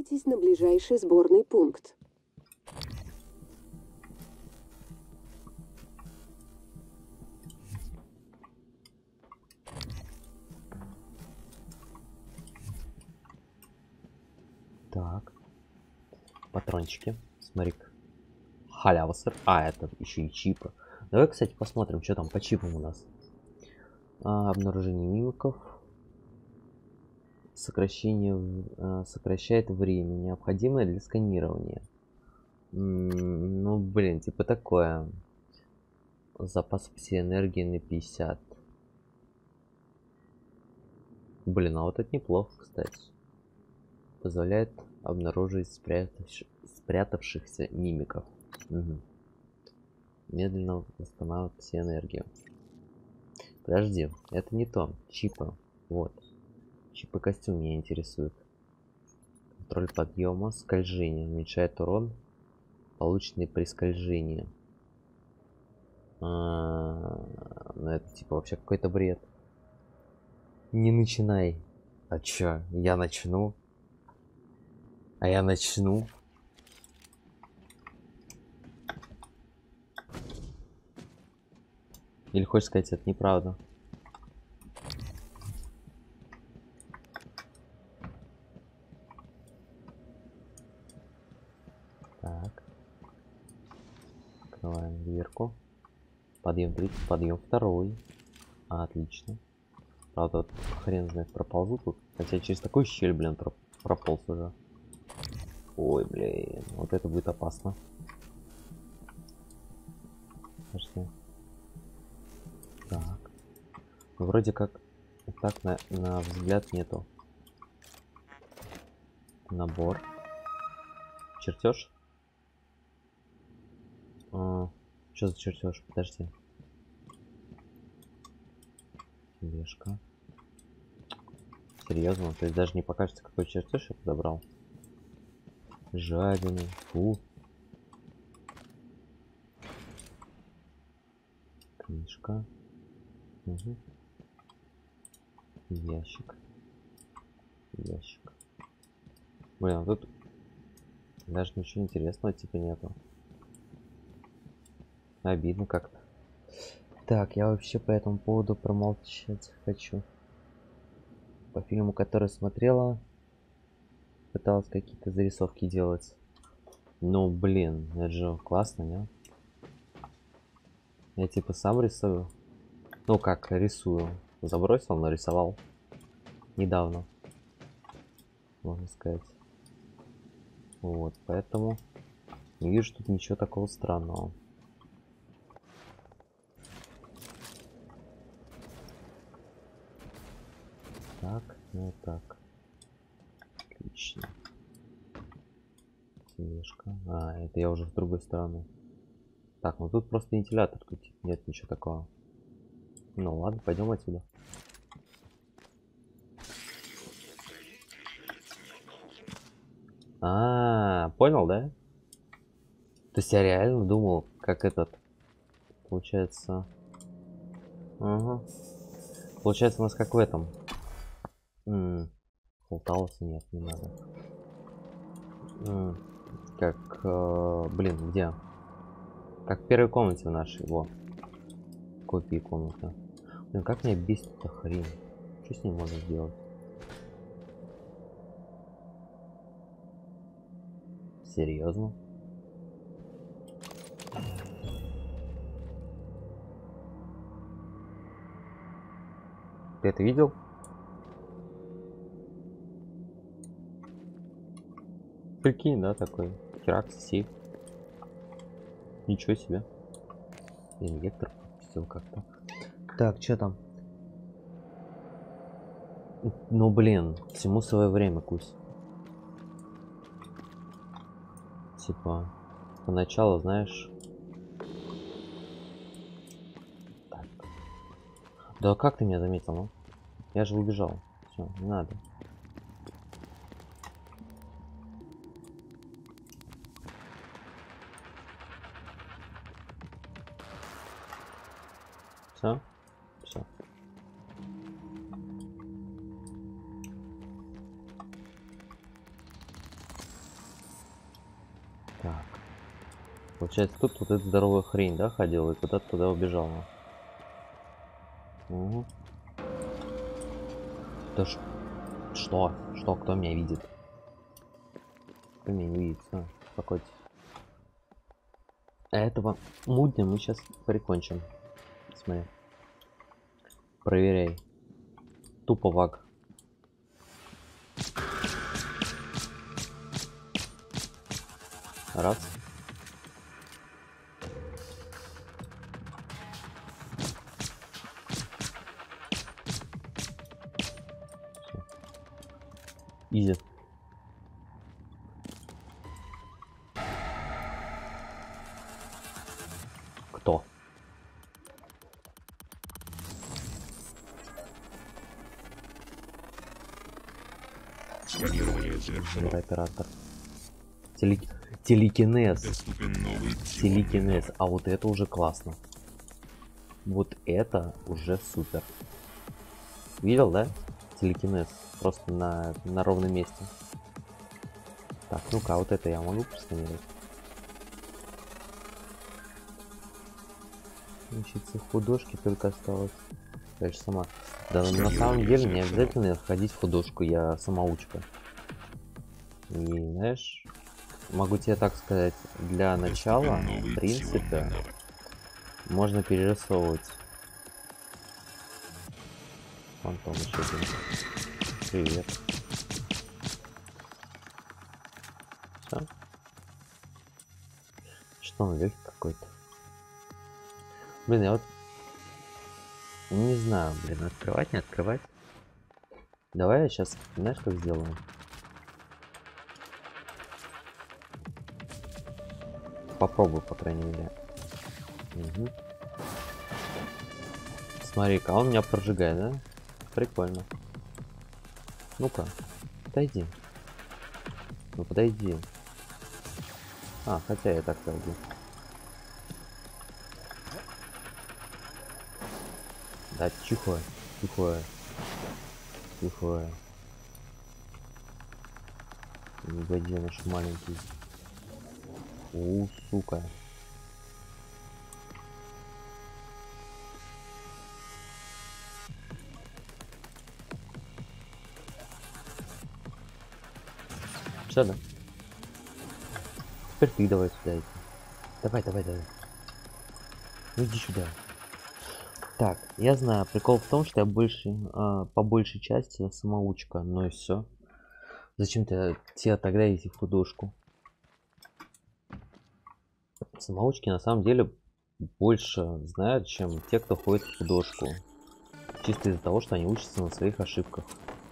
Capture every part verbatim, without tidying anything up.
Направляйтесь на ближайший сборный пункт. Так. Патрончики. Смотри-ка. Халява, сэр. А, это еще и чипы. Давай, кстати, посмотрим, что там по чипам у нас. А, обнаружение мимиков. Сокращение, а, сокращает время, необходимое для сканирования. М-м, ну, блин, типа такое. Запас пси-энергии на пятьдесят. Блин, а вот это неплохо, кстати. Позволяет обнаружить спрятавших, спрятавшихся мимиков. Угу. Медленно восстанавливает пси-энергию. Подожди, это не то. Чипы. Вот. Чипы костюм меня интересует. Контроль подъема, скольжение. Уменьшает урон, полученный при скольжении. А, ну это типа вообще какой-то бред. Не начинай. А чё? Я начну. А я начну. Или хочешь сказать, это неправда? Так. Открываем дверку. Подъем третий, подъем второй. А, отлично. Правда, вот хрен знает, проползу тут. Хотя через такую щель, блин, прополз уже. Ой, блин, вот это будет опасно. Подожди. Так. Ну, вроде как так на, на взгляд нету. Набор. Чертеж? А, что за чертеж? Подожди. Тележка. Серьезно? То есть даже не покажется, какой чертеж я подобрал? Жадины. Фу. Книжка. Угу. Ящик. Ящик. Блин, а тут даже ничего интересного типа нету. Обидно как-то. Так, я вообще по этому поводу промолчать хочу. По фильму, который смотрела, пыталась какие-то зарисовки делать. Ну, блин, это же классно, не? Я типа сам рисую. Ну, как рисую. Забросил, нарисовал. Недавно. Можно сказать. Вот, поэтому не вижу тут ничего такого странного. Так, ну так. Отлично. Тележка. А, это я уже с другой стороны. Так, ну тут просто вентилятор, тут нет ничего такого. Ну ладно, пойдем отсюда. А, понял, да? То есть я реально думал, как этот, получается. Ага. Получается у нас как в этом. Полталоса нет, не надо. М, как, э, блин, где? Как в первой комнате в нашей, во. Копии комнаты. Блин, как меня бесит эта хрень. Что с ней можно сделать? Серьезно? Ты это видел? Прикинь, да, такой. Херакс, сейф. Ничего себе. Инъектор пропустил как-то. Так, что там? Ну, блин, всему свое время, Кусь. Типа, поначалу, знаешь... Так. Да как ты меня заметил, ну? Я же убежал. Все, не надо. Все? Все. Так. Получается, тут вот эта здоровая хрень, да, ходила и куда-то туда убежала. Угу. Да ш... Что? Что? Кто меня видит? Кто меня не видит? А, успокойтесь. А этого мудня мы сейчас прикончим. Смотри. Проверяй. Тупо ваг. Раз. Изи. Кто? Мир оператор. Теле... Телекинез. Телекинез. А вот это уже классно. Вот это уже супер. Видел, да? Телекинез. Просто на, на ровном месте. Так, ну-ка, вот это я могу просканировать. Учиться в художке только осталось. Конечно, сама. Да, на самом деле не обязательно ходить в художку, я самоучка. И знаешь, могу тебе так сказать, для начала, в принципе, можно перерисовывать. Фантом еще один. Привет. Все. Что он легкий какой-то. Блин, я вот не знаю, блин, открывать, не открывать. Давай я сейчас, знаешь, как сделаю? Попробую, по крайней мере. Угу. Смотри-ка, он меня прожигает, да? Прикольно. Ну-ка, подойди. Ну подойди. А, хотя я так зайду. Да, тихо, тихо, тихо. Гаденыш маленький. У, сука. Все, да? Теперь ты давай сюда иди. Давай, давай, давай. Ну иди сюда. Так, я знаю, прикол в том, что я больше, э, по большей части самоучка, ну и все. Зачем ты тебе тогда идти в художку? Самоучки на самом деле больше знают, чем те, кто ходит в художку. Чисто из-за того, что они учатся на своих ошибках.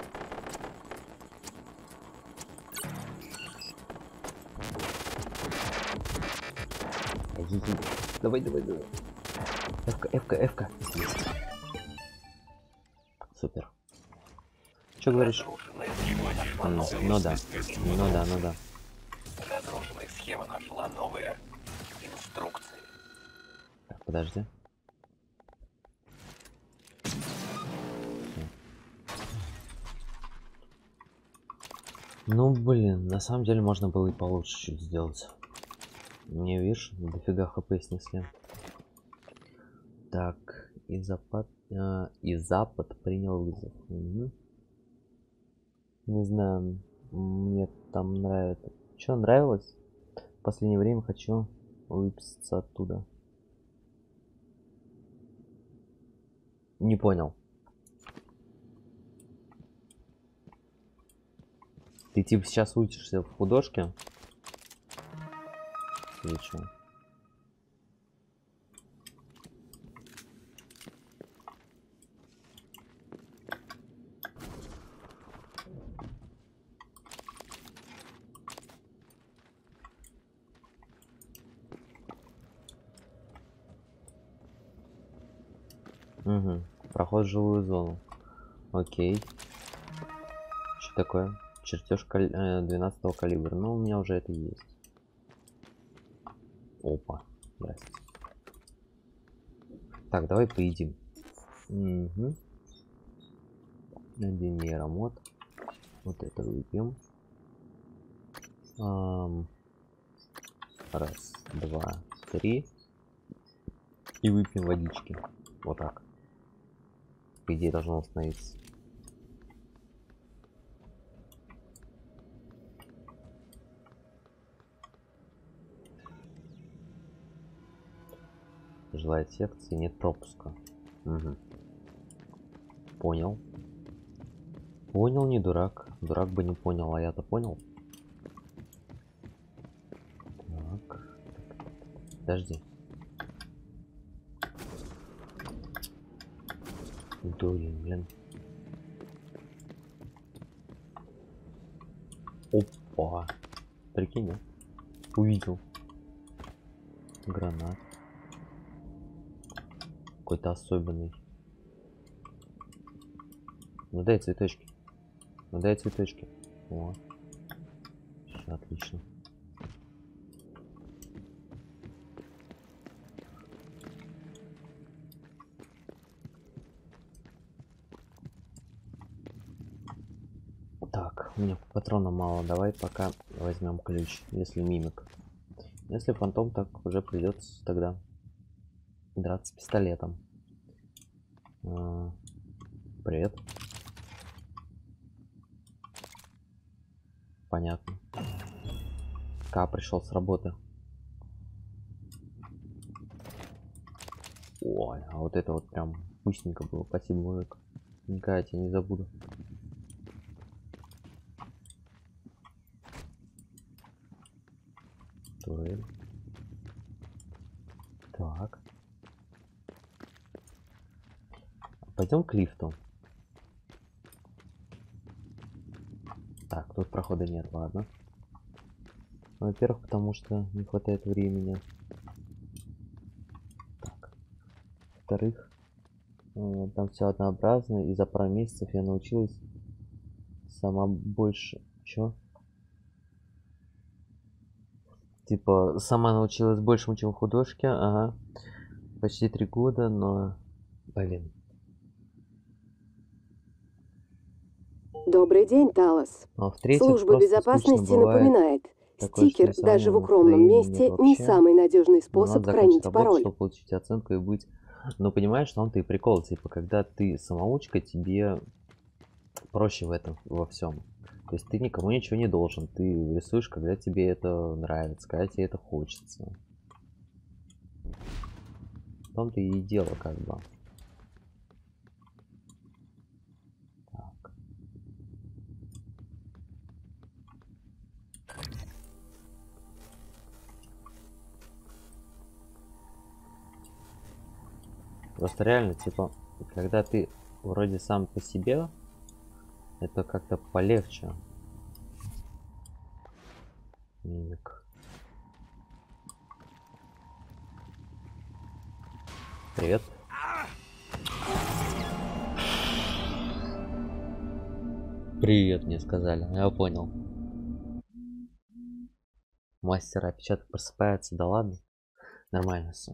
Давай, давай, давай. Эвка, эвка, эвка. Супер. Что говоришь? Ну, ну да. Ну да, ну да. Загруженная схема нашла новые инструкции. Так, подожди. Ну блин, на самом деле можно было и получше чуть сделать. Мне, видишь, дофига хп снесли. Так, и запад, а, и запад принял вызов. Угу. Не знаю, мне там нравится. Что нравилось? В последнее время хочу выписаться оттуда. Не понял. Ты типа сейчас учишься в художке? Или что? Угу. Проход в жилую зону. Окей. Что такое? Чертеж каль... двенадцатого калибра. Ну, у меня уже это есть. Опа. Здрасте. Так, давай поедим. Угу. Один нейромод. Вот это выпьем. Ам... Раз, два, три. И выпьем водички. Вот так. По идее должно остановиться. Желает секции, нет пропуска. Угу. Понял. Понял, не дурак. Дурак бы не понял, а я-то понял. Так. Подожди. Дурин, блин. Опа. Прикинь, а? Увидел. Гранат. Какой-то особенный. Ну дай цветочки. Ну дай цветочки. О. Все, отлично. Так, у меня патрона мало. Давай пока возьмем ключ, если мимик. Если фантом, так уже придется тогда драться пистолетом. А, привет. Понятно. Ка пришел с работы. Ой, а вот это вот прям вкусненько было. Спасибо, мужик. Никогда я тебя не забуду. Турель. Так. Пойдем к лифту. Так, тут прохода нет, ладно. Во-первых, потому что не хватает времени. Так. Во-вторых, э, там все однообразно, и за пару месяцев я научилась сама больше. Чё? Типа, сама научилась большему, чем в художке. Ага. Почти три года, но... Блин. Добрый день, Талос. А в-третьих, Служба просто безопасности скучно бывает напоминает, такое, что стикер рисования даже в укромном настроения нет месте не вообще. самый надежный Но способ надо закончить хранить работу, пароль. чтобы получить оценку и быть... Ну, понимаешь, что он-то и прикол. Типа, когда ты самоучка, тебе проще в этом, во всем. То есть ты никому ничего не должен. Ты рисуешь, когда тебе это нравится, когда тебе это хочется. В том-то и дело, как бы. Так. Просто реально, типа, когда ты вроде сам по себе, это как-то полегче. Мимик. Привет. Привет, мне сказали. Я понял. Мастер опечаток просыпается, да ладно. Нормально все.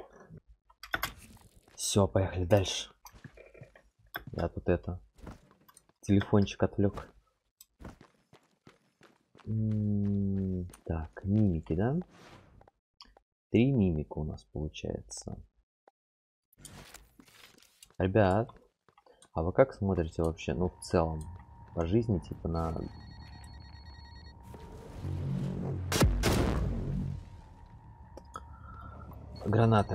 Все, поехали дальше. Я тут это телефончик отвлек. М-м, так, мимики, да? Три мимика у нас получается. Ребят, а вы как смотрите вообще, ну в целом, по жизни, типа на... Гранаты.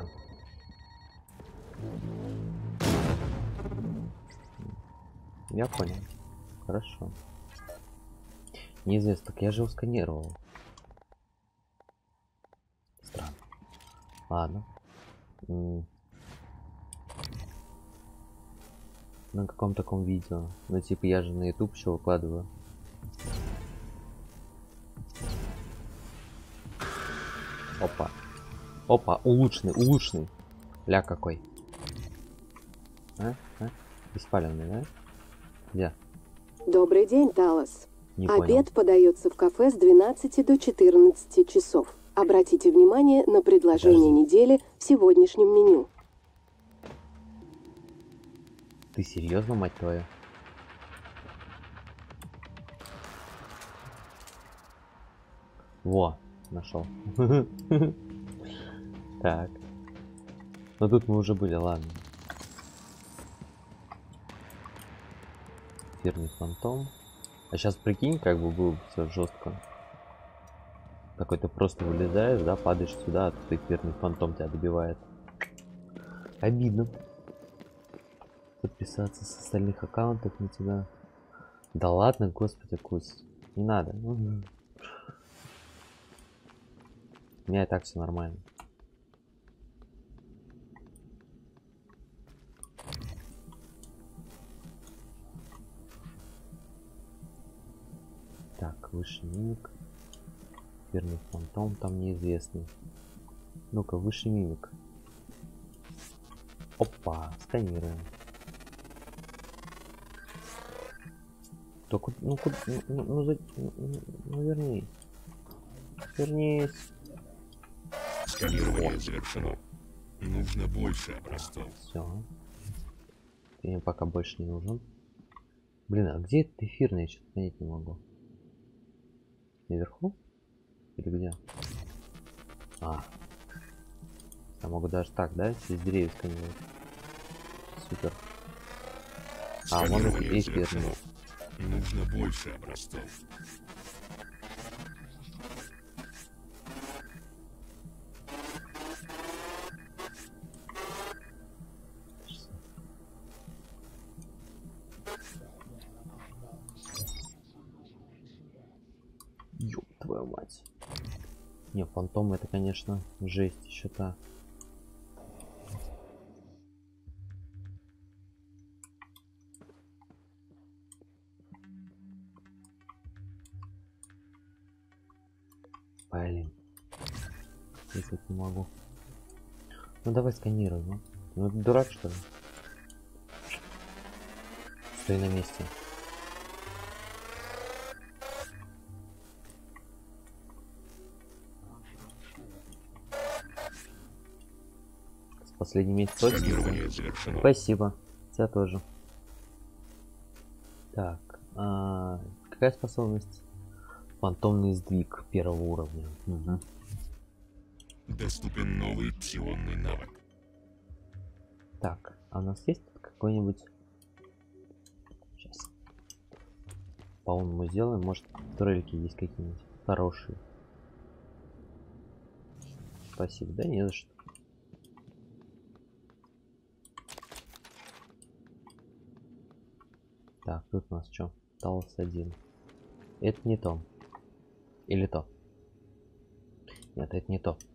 Я понял. Хорошо. Неизвестно, так я же его сканировал. Странно. Ладно. М. На каком таком видео? Ну типа я же на YouTube еще выкладываю. Опа. Опа, улучшенный, улучшенный. Ля какой. А? А? Беспалевный, да? Где? Добрый день, Талос. Не Обед понял. подается в кафе с двенадцати до четырнадцати часов. Обратите внимание на предложение Подожди. недели в сегодняшнем меню. Ты серьезно, мать твою? Во. нашел. Так. Но тут мы уже были, ладно. Эфирный фантом. А сейчас прикинь, как бы было все жестко. Какой-то просто вылезаешь, да, падаешь сюда, а тут эфирный фантом тебя добивает. Обидно. Подписаться с остальных аккаунтов на тебя. Да ладно, господи, Кусь. Не надо. У меня и так все нормально. Так, высший мимик. Эфирный фантом там неизвестный. Ну-ка, высший мимик. Опа, сканируем. Только, ну, куда, ну, ну, ну, за- ну, ну, ну, вернись. Вернись. Сканирование завершено. Нужно больше образцов. Все. Ты мне пока больше не нужен. Блин, а где этот эфирный? Я что-то понять не могу. Наверху? Или где? А. Я могу даже так, да? Через деревья сканировать. Супер. А, вон этот Сканирование эфирный. завершено. Нужно больше образцов. Ёб твою мать. Не, фантом это, конечно, жесть еще та. Блин. Я тут не могу. Ну давай сканируй, ну. Ну ты дурак, что ли? Стой на месте. С последним месяц точно. Сканирование завершено. Спасибо. Тебя тоже. Так. А, какая способность? Фантомный сдвиг первого уровня. Угу. Доступен новый псионный навык. Так, а у нас есть какой-нибудь... Сейчас. По-моему, сделаем. Может, троллики есть какие-нибудь хорошие. Спасибо. Да не за что. Так, тут у нас что? Талос один. Это не то. Или то? Нет, это не то.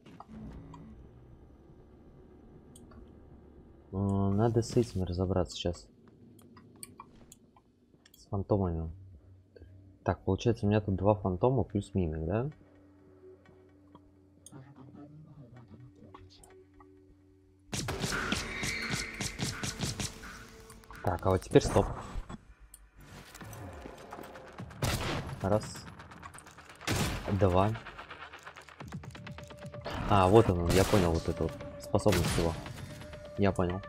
Надо с этим разобраться сейчас. С фантомами. Так, получается, у меня тут два фантома плюс мимик, да? Так, а вот теперь стоп. Раз. Два. А, вот он, я понял вот эту вот способность его. Я понял.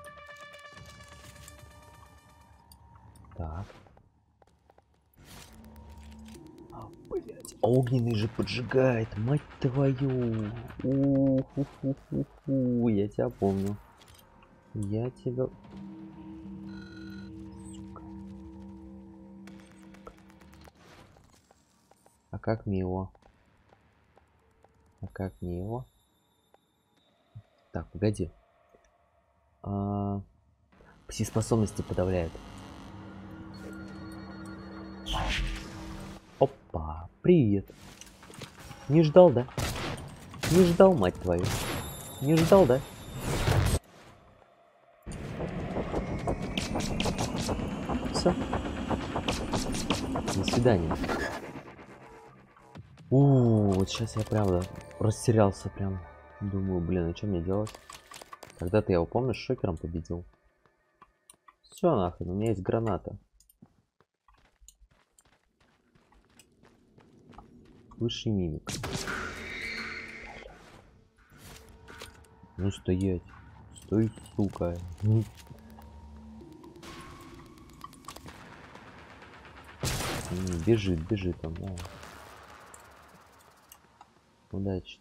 Так. А, блять. Огненный же поджигает, мать твою. У-ху-ху-ху-ху. Я тебя помню. Я тебя... Сука. А как мне его? А как мне его? Так, погоди. А... Пси-способности подавляет. Опа, привет. Не ждал, да? Не ждал, мать твою. Не ждал, да? Все. До свидания. У, вот сейчас я правда растерялся прям. Думаю, блин, а что мне делать? Когда-то я его, помнишь, шокером победил. Все нахрен, у меня есть граната. Высший мимик. Ну стоять. Стой, сука. Ну. Бежит, бежит он. Да. Удачи.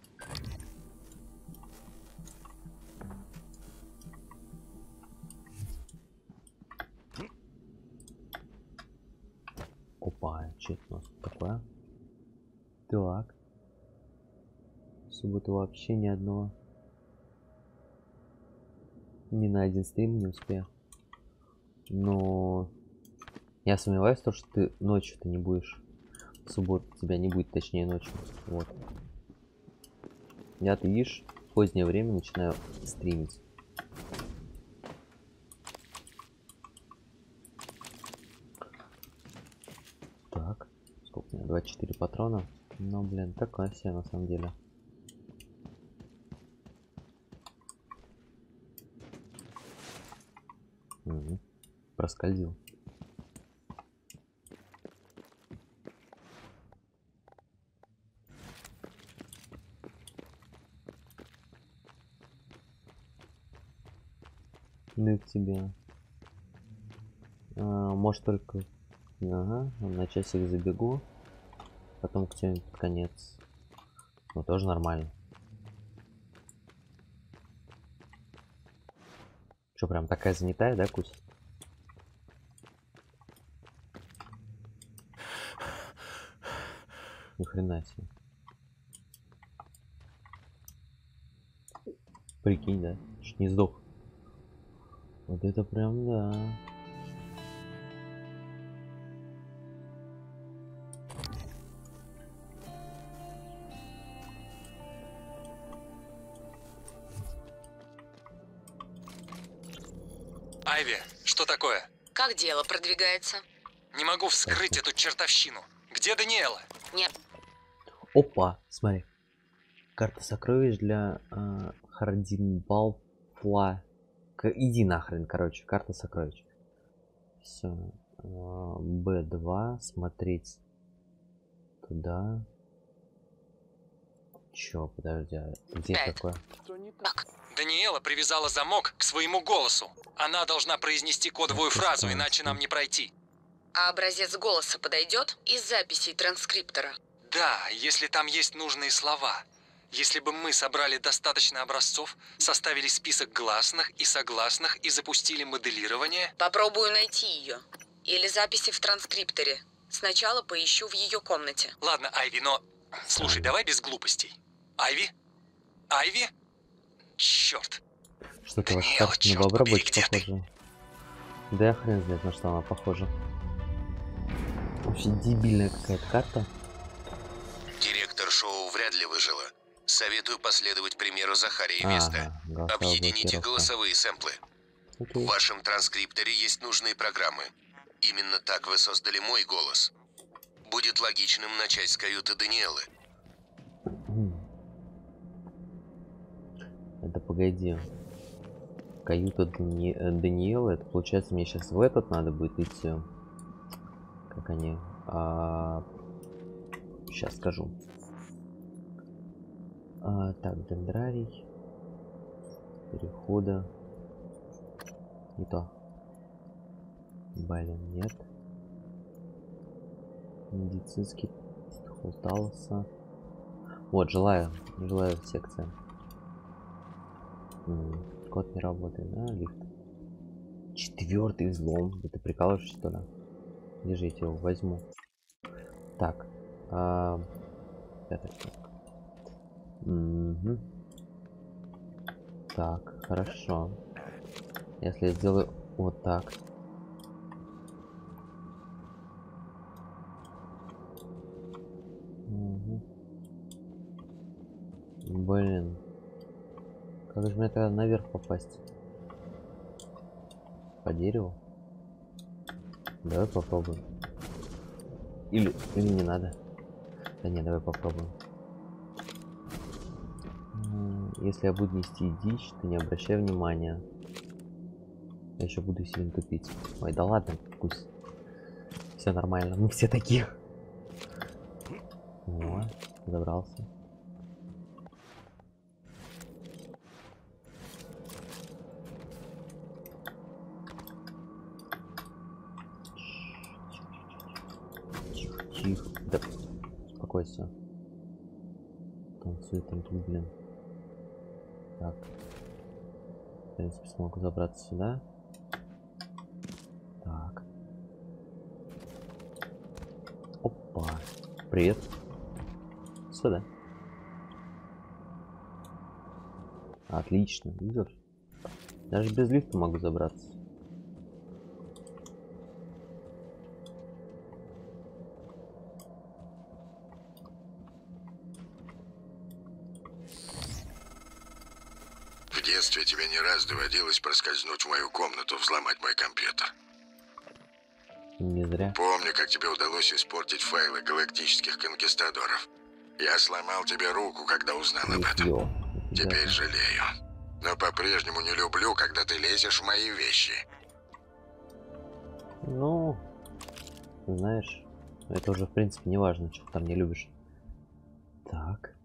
Опа, что это у нас такое? Так. В субботу вообще ни одного. Ни на один стрим не успею. Но я сомневаюсь, то, что ты ночью ты не будешь. В субботу тебя не будет, точнее ночью. Вот. Я, ты видишь, в позднее время начинаю стримить. Так, сколько у меня? двадцать четыре патрона. Ну, блин, такая себе на самом деле. Угу. Проскользил. Ну и к тебе. А, может только... Ага, на часик забегу. Потом к тебе под конец. Ну тоже нормально. Что, прям такая занятая, да, Кусь? Ни хрена себе. Прикинь, да? Чуть не сдох. Вот это прям, да. Айви, что такое? Как дело продвигается? Не могу вскрыть эту чертовщину. Где Даниэла? Нет. Опа, смотри. Карта сокровищ для э, Хардинбалфла. Иди нахрен, короче, карта сокровищ. Все. Э, бэ два, смотреть туда. Чё, подожди, а где Пять. такое? Так, Даниэла привязала замок к своему голосу. Она должна произнести кодовую Это фразу, странно. иначе нам не пройти. а образец голоса подойдет из записей транскриптора? Да, если там есть нужные слова. Если бы мы собрали достаточно образцов, составили список гласных и согласных и запустили моделирование... Попробую найти ее. Или записи в транскрипторе. Сначала поищу в ее комнате. Ладно, Айви, но... Слушай, давай без глупостей. Айви? Айви? Черт. Что-то ваша Даниэла, карта на чёрт бобра побери, больше где ты? похожа. Да я хрен знает, на что она похожа. Вообще дебильная какая-то карта. Директор шоу вряд ли выжила. Советую последовать примеру Захарии Ага, Места. голосовая Объедините блокировка. голосовые сэмплы. Окей. В вашем транскрипторе есть нужные программы. Именно так вы создали мой голос. Будет логичным начать с каюты Даниэлы. Это погоди. Каюта Дани... э, Даниэла. Это получается мне сейчас в этот надо будет идти. Как они? А... Сейчас скажу. А, так, дендрарий. Перехода. Не то. Блин, нет. Медицинский Хулталоса. Вот, желаю. Желаю секция. М, Код не работает, да, лифт? Четвертый взлом. Да ты прикалываешься, что ли? Где же я его возьму? Так. А... Это что? Мгм. Так, хорошо. Если я сделаю вот так. Мгм. Блин. Как же мне тогда наверх попасть? По дереву? Давай попробуем. Или, или не надо. Да не, давай попробуем. М, Если я буду нести дичь, ты не обращай внимания. Я еще буду сильно тупить. Ой, да ладно, пусть. Все нормально, мы все такие. О, забрался. Тихо, тихо. Да, успокойся. Танцует там тут, блин. Так. В принципе, смогу забраться сюда. Так. Опа. Привет. Сюда. Отлично. Видишь? Даже без лифта могу забраться. В детстве тебе не раз доводилось проскользнуть в мою комнату, взломать мой компьютер. Не зря. Помню, как тебе удалось испортить файлы галактических конкистадоров. Я сломал тебе руку, когда узнал об этом. Ё, Теперь жалею. Но по-прежнему не люблю, когда ты лезешь в мои вещи. Ну, знаешь, это уже в принципе не важно, что ты там не любишь. Так.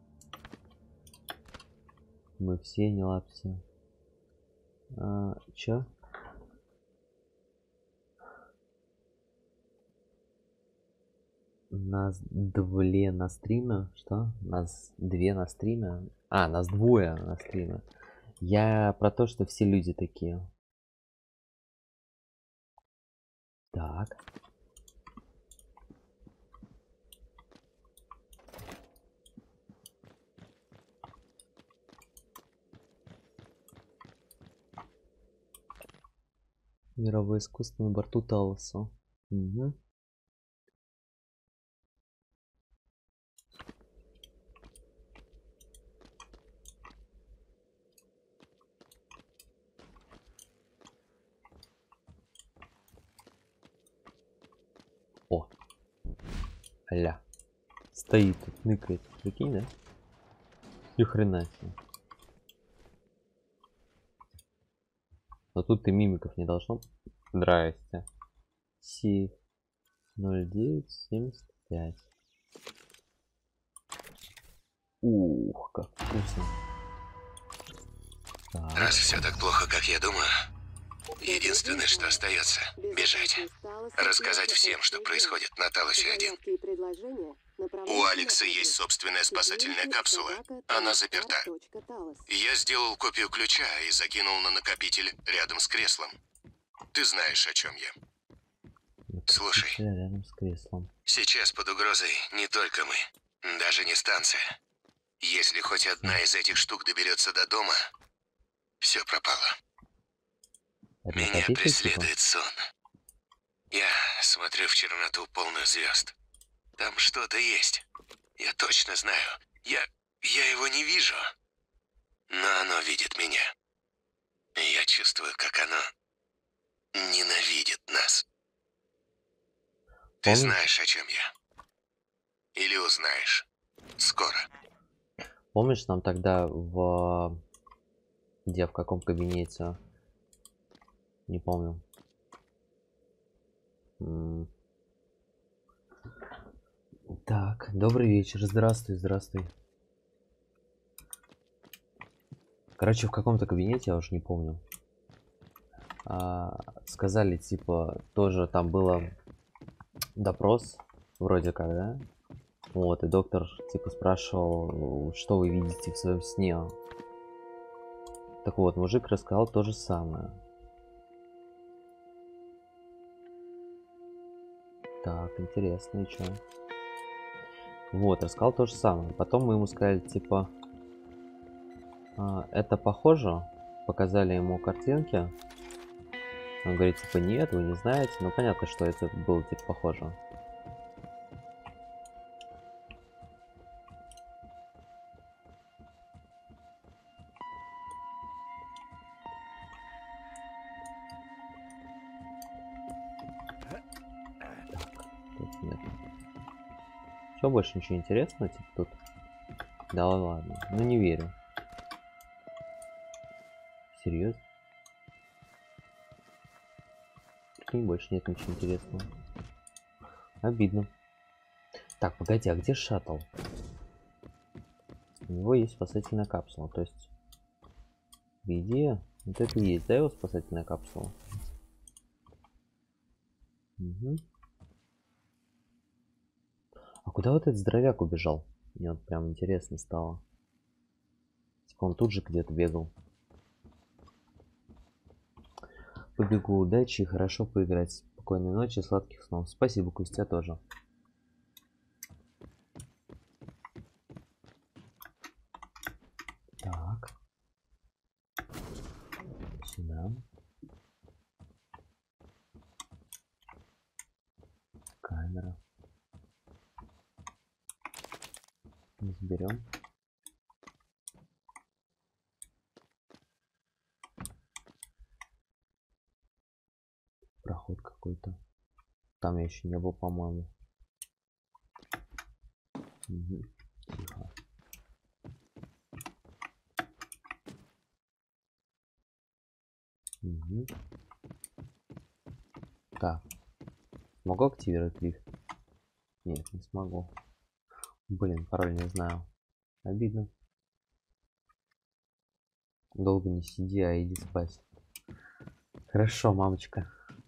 Мы все не лапси. А, чё? Нас две на стриме. Что? Нас две на стриме. А, нас двое на стриме. Я про то, что все люди такие. Так. Мировое искусство на борту Талоса. Угу. О. Аля. Стоит тут, ныкает. Прикинь, да? Ни хрена себе. Но тут ты мимиков не должно. Здрасте. Си ноль девять семьдесят пять. Ух, как вкусно. Так. Раз все так плохо, как я думаю, единственное, что остается, бежать. Рассказать всем, что происходит на Талосе один. У Алекса есть собственная спасательная капсула. Она заперта. Я сделал копию ключа и закинул на накопитель рядом с креслом. Ты знаешь, о чем я. Слушай, Рядом с креслом. сейчас под угрозой не только мы, даже не станция. Если хоть одна из этих штук доберется до дома, все пропало. Меня преследует сон. Я смотрю в черноту полную звезд. Там что-то есть. Я точно знаю. Я... я его не вижу. Но оно видит меня. И я чувствую, как оно ненавидит нас. Ты Помнишь? знаешь, о чем я? Или узнаешь скоро. Помнишь, нам тогда в... Где, в каком кабинете? Не помню. М. Так, добрый вечер. Здравствуй, здравствуй. Короче, в каком-то кабинете, я уже не помню. А, сказали, типа, тоже там было допрос, вроде как, да? Вот, и доктор, типа, спрашивал, что вы видите в своем сне. Так вот, мужик рассказал то же самое. Так, интересно, и чё? Вот, рассказал то же самое. Потом мы ему сказали, типа, а, это похоже? Показали ему картинки. Он говорит, типа, нет, вы не знаете. Ну, понятно, что это было, типа, похоже. Тут нет. Что, больше ничего интересного, типа, тут? Да ладно, ну не верю. Серьезно? И больше нет ничего интересного. Обидно. Так, погоди, а где шаттл? У него есть спасательная капсула, то есть... В идее, вот это и есть, да, его спасательная капсула? Угу. А куда вот этот здоровяк убежал? Мне вот прям интересно стало. Он тут же где-то бегал. Побегу, удачи и хорошо поиграть. Спокойной ночи, сладких снов. Спасибо, Костя, тоже. Так. Сюда. Камера. Заберем. Проход какой-то. Там я еще не был, по-моему. Угу. Тихо. Угу. Так. Могу активировать лифт? Нет, не смогу. Блин, пароль не знаю. Обидно. Долго не сиди, а иди спать. Хорошо, мамочка.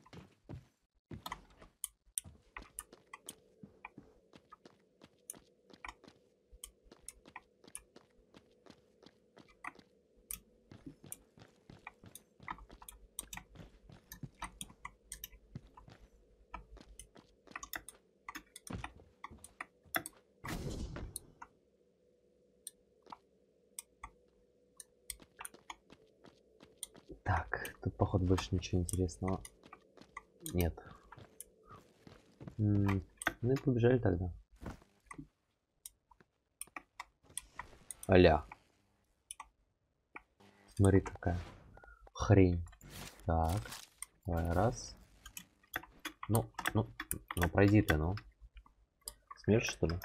Так, тут походу больше ничего интересного нет. М -м, ну и побежали тогда. Аля. Смотри, какая хрень. Так, давай раз. Ну, ну, ну пройди ты, ну. Смерть, что ли?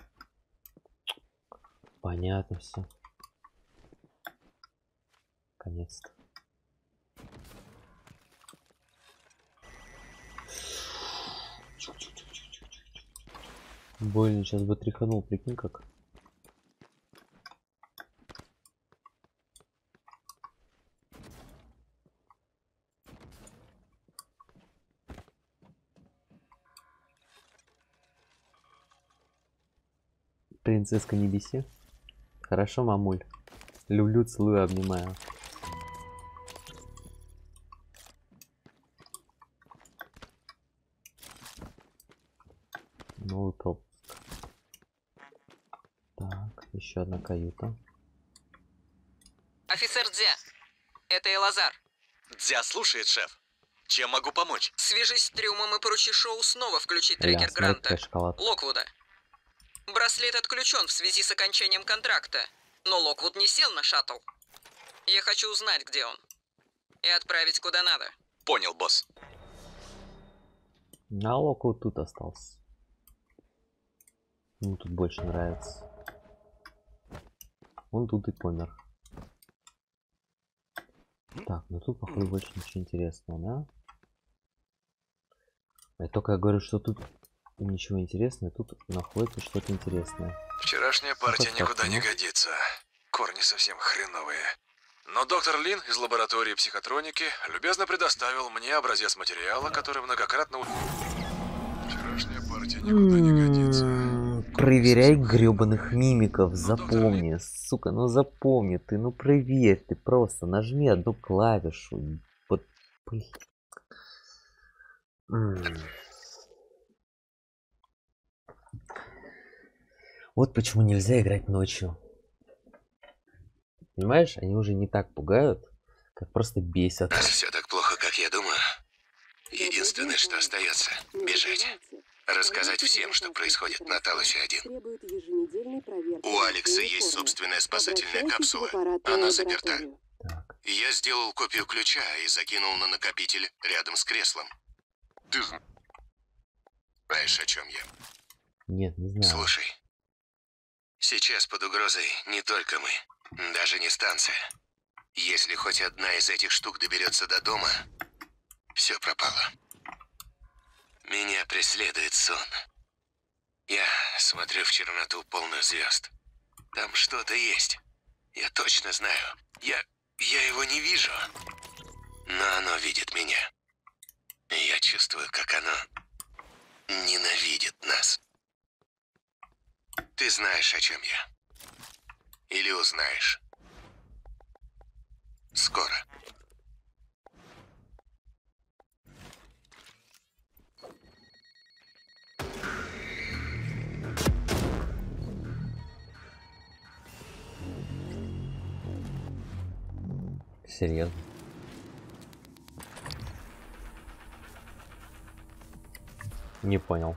Понятно все. Наконец-то. Больно, сейчас бы тряханул, прикинь как. Принцесска, не беси. Хорошо, мамуль. Люблю, целую, обнимаю. Новый пропуск. Так, еще одна каюта. Офицер Дзя, это Элазар. Дзя слушает, шеф. Чем могу помочь? Свяжись с трюмом и поручи Шоу снова включить Ля, трекер смотри, Гранта. какая шоколад. Локвуда. Браслет отключен в связи с окончанием контракта, но Локвуд не сел на шаттл. Я хочу узнать, где он. И отправить куда надо. Понял, босс. А Локвуд тут остался. Ему тут больше нравится. Он тут и помер. Так, ну тут, походу, больше ничего интересного, да? Я только я говорю, что тут ничего интересного, тут находится что-то интересное. Вчерашняя партия Ну, никуда не годится. Корни совсем хреновые. Но доктор Лин из лаборатории психотроники любезно предоставил мне образец материала, который многократно... Вчерашняя партия никуда не годится. Проверяй гребаных мимиков, запомни, сука, ну запомни ты, ну проверь ты, просто нажми одну клавишу. Вот, блин. Вот почему нельзя играть ночью. Понимаешь, они уже не так пугают, как просто бесят. Раз все так плохо, как я думаю, единственное, что остается, бежать. Рассказать всем, что происходит на Талосе один. У Алекса есть собственная спасательная капсула. Она заперта. Так. Я сделал копию ключа и закинул на накопитель рядом с креслом. Ты знаешь, о чем я? Нет, не знаю. Слушай, сейчас под угрозой не только мы, даже не станция. Если хоть одна из этих штук доберется до дома, все пропало. Меня преследует сон. Я смотрю в черноту полную звезд. Там что-то есть. Я точно знаю. Я... я его не вижу. Но оно видит меня. И я чувствую, как оно ненавидит нас. Ты знаешь, о чем я. Или узнаешь. скоро. Серьезно? Не понял.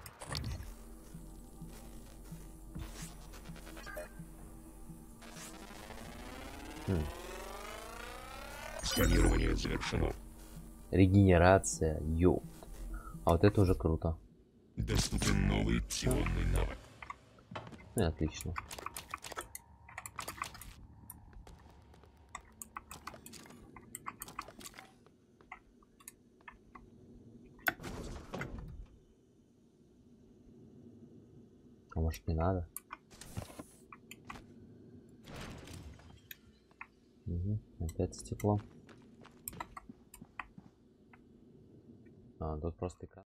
Хм. Сканирование завершено. Регенерация, ё. А вот это уже круто. Доступен новый псионный навык. Ну и отлично. А может не надо? Угу, опять стекло. А, тут просто экран.